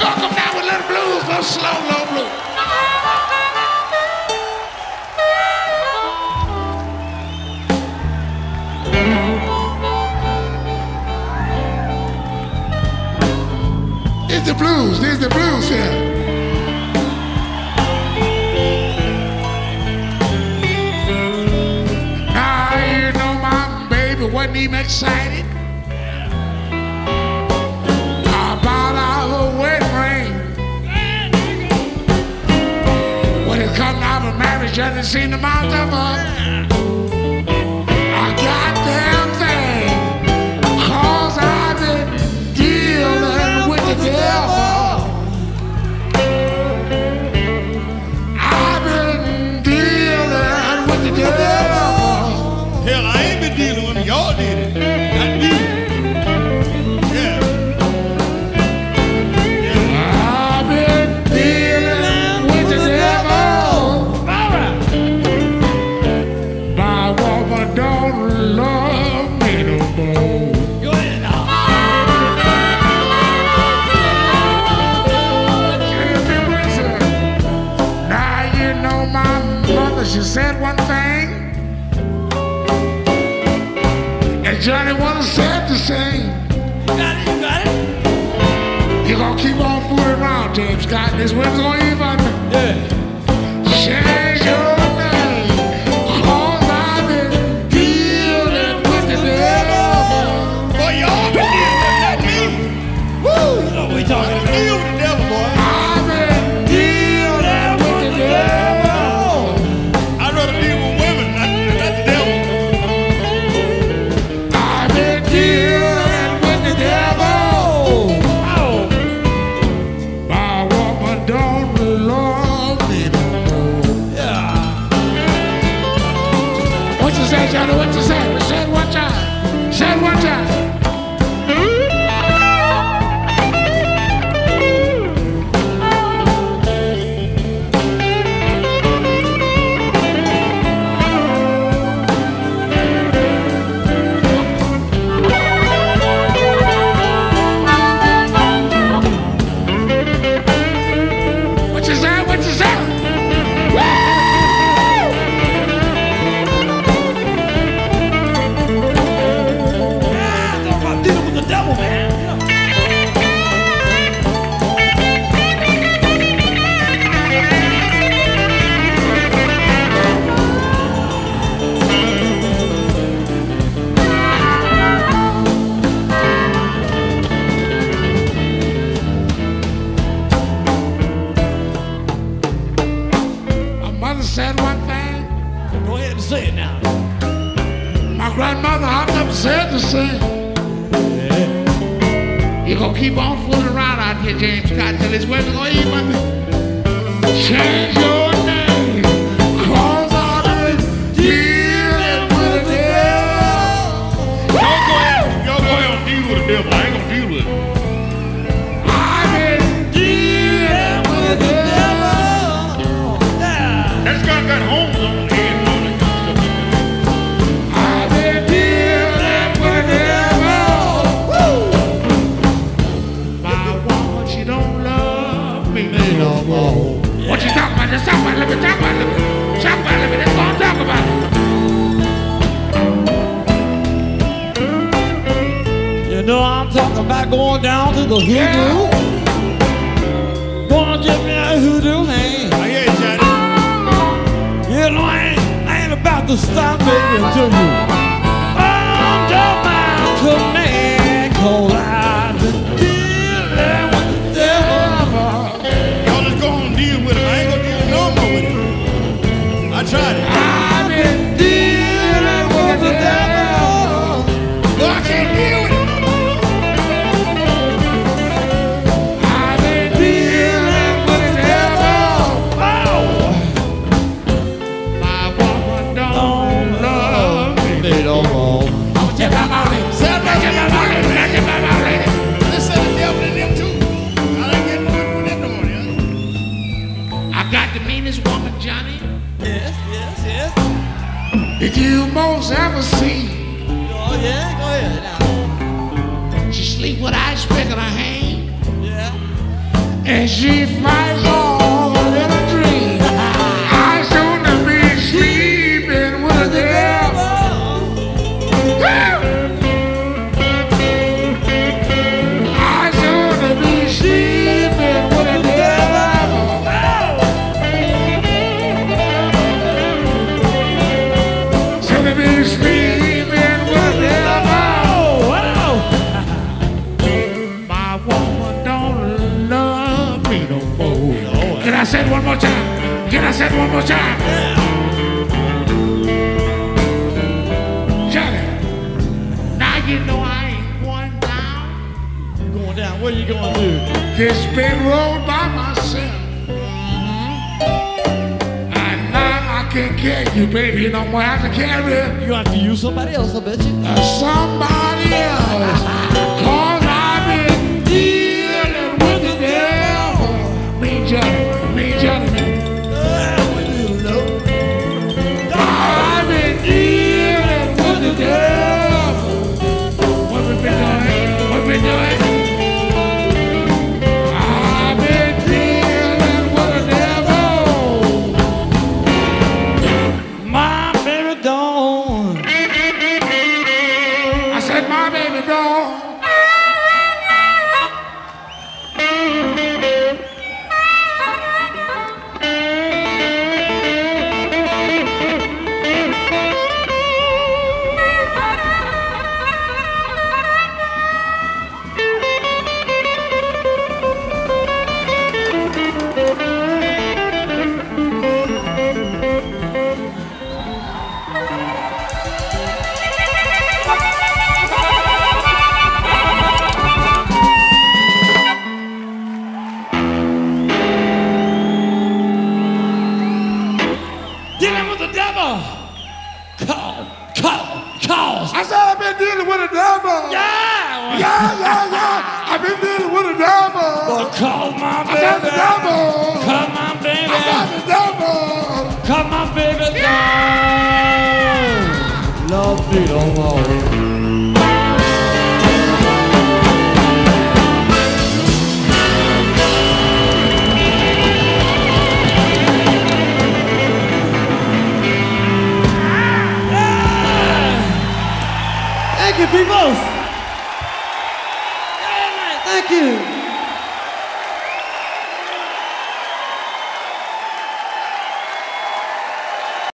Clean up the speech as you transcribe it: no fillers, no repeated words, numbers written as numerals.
gonna come down with a little blues, a little slow, low blues. There's the blues here. Now you know my baby wasn't even excited about our wedding ring. When it come down to marriage, I didn't see the amount of her. I got damn thing, 'cause I've been dealing with the devil. I've been dealing with the devil. Hell, I ain't been dealing with it. Y'all did it. Not me. Yeah. I've been dealing with the devil. All right. My woman don't love me no more. Go ahead now. Now you know my mother, she said one thing, and Johnny wasn't said the same. You got it, you got it. You're gonna keep on fooling around, James Scott, and this wind's gonna even. Yeah. Change your name, 'cause I've been dealing with the devil. Boy, y'all been dealing with that me. Woo! You know we talking about. Deal with the devil, boy. I've been dealing with the devil. I'd rather deal with women, not the devil. I've been dealing with the devil. Oh. My woman don't love me no more. Yeah. What you say, Johnny? What you say? Say it one time. Say it one time. What you say? What you say? Yeah, talking about dealing with the devil, man. My mother said one thing. Go ahead and say it now. My grandmother, I never said the same. You're gonna keep on fooling around out here, James Scott, till this weather's gonna even. Change your name, 'cause I've been dealing with the devil. Y'all go ahead and deal with the devil. I ain't gonna deal with it. I've been dealing with the devil. Yeah. That's got homes on the head and all that kind of stuff. I've been dealing with the devil. My woman, she don't love me no more. What you talking about? Let's talk about it. Let me talk about it. Talk about it. Let's go and talk about it. You know I'm talking about going down to the hoodoo. Gonna get me a hoodoo man. I hear you, Johnny. You know I ain't about to stop baby until you under my command. 'Cause I've been dealing with the devil. Y'all just go on and deal with him. I ain't gonna deal no more with him. I tried it. I've been dealing with the devil. Boy, I can't deal with him. I've been dealing with the devil. My woman don't love me. They don't know. Check out my lady. Say it right Check here. out my lady. Check out my lady. Let's say the devil in them too. I ain't getting good with them no more, yeah. I got the meanest woman, Johnny, Yes, yes, yes. that you most ever see. Oh yeah, go ahead now. She sleep with ice pick in her hand. Yeah. and she fights all in a dream. I shouldn't be sleeping with the devil. I shouldn't be sleeping with the devil. Shouldn't be sleeping with the devil. My woman don't love me no more. Can I say it one more time? Can I say it one more time? Johnny, now you know I ain't going down You going down? What are you going to do? this big road by myself. And now I can't carry you, baby, no more. I have to carry You gonna have to use somebody else, I bet you. somebody else. Cause I've been dealing with the devil. Me, Johnny, man. I've been dealing with the devil. What we been doing? What we been doing? I've been dealing with the devil. My baby don't. I said, my baby doll. Dealing with the devil. Cause. I said, I've been dealing with the devil. Yeah. Yeah. I've been dealing with the devil. Well, call my I said the baby. devil. Call my baby. I said the devil. Call my baby down. Love me no more. Thank you, people. Thank you.